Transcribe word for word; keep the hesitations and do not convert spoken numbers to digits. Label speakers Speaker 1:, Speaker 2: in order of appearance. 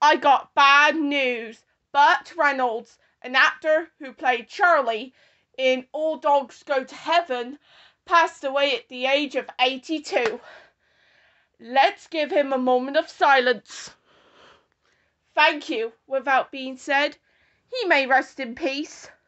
Speaker 1: I got bad news. Burt Reynolds, an actor who played Charlie in All Dogs Go to Heaven, passed away at the age of eighty-two. Let's give him a moment of silence. Thank you, without being said. He may rest in peace.